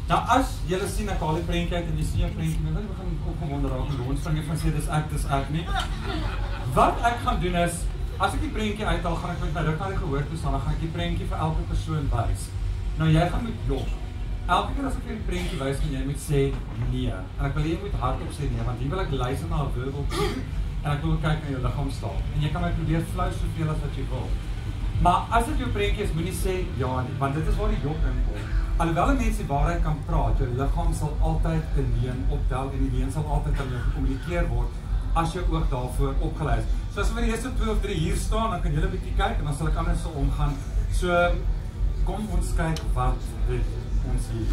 Nou as julle sien ek haal die prentjie uit en jy sien jou prentjie, dan begin ek opgewonde raak en rondspring en sê dis ek nie. Wat ek gaan doen is, as ek die prentjie uithaal, gaan ek met my rug na die gehoortoestand, dan gaan ek die prentjie vir elke persoon wys. Nou jy gaan moet jok. Elke keer as ek die prentjie wys, gaan jy moet sê nee. En ek wil jy moet hardop sê nee, want hier wil ek luister na 'n verbal cue en ek wil kyk na jou liggaamstaal. En jy kan my probeer flou soveel as wat jy wil. Maar as dit jou prentjie is, moenie sê ja nie, want dit is waar die jok inkom. Alhoewel mense die waarheid kan praat, jou liggaam sal altyd 'n leuen optel en die leuen sal altyd aan jou gekommunikeer word as jou oog daarvoor opgelei is. So as ons vir die eerste 2 of 3 hier staan, dan kan julle 'n bietjie kyk en dan sal ek anders so omgaan. So kom ons kyk wat dit ons hier.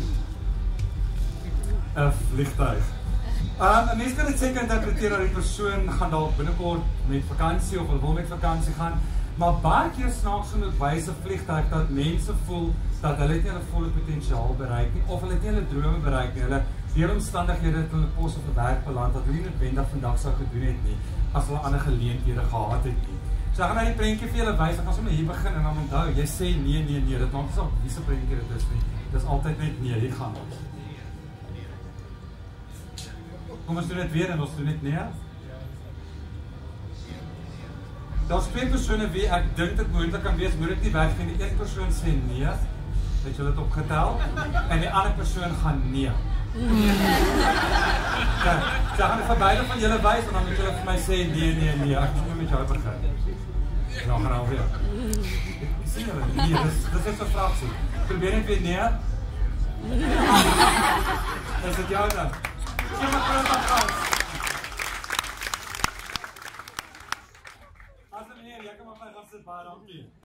'n vliegtuig. 'n Mens kan dit seker interpreteer dat die persoon gaan dalk binnekort met vakansie of hulle wil met vakansie gaan, maar baie keer snaaks genoeg wys 'n vliegtuig dat mense voel dat hulle nie hulle volle potensiaal bereik nie of hulle nie hulle drome bereik nie. Hulle deur omstandighede het hulle pos of 'n werk beland wat hulle nie noodwendig vandag sou gedoen het nie as hulle ander geleenthede gehad het nie. So ek gaan nou die prentjie vir julle wys. Ek gaan sommer hier begin en dan onthou, jy sê nee. Dit maak nie saak wie se prentjie dit is nie. Dis altyd net nee, hier gaan ons. Kom ons doen dit weer en ons doen dit nee. Daar's 2 persone wie ek dink dit moontlik kan wees, moet dit nie weggee nie. Die een persoon sê nee, het julle dit opgetel, en die ander persoon gaan nee. Kijk, so ek gaan vir beide van julle wys en dan moet julle vir my sê nee, ek moet met jou begin. Nou gaan alweer. Ek sien julle, nee, dis is 'n fractie. Probeer net weer nee. Is dit jou dan? Kom maar terug aan. As meneer, jy kan maar gaan sit baie dankie.